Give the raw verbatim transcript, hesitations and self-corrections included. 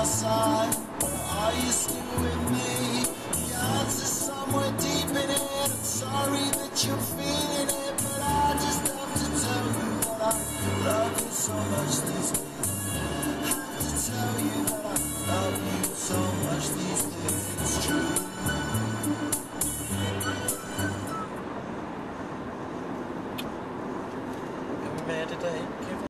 my side? Are you still with me? The answer's somewhere deep in it. I'm sorry that you're feeling it, but I just have to tell you that I love you so much these days.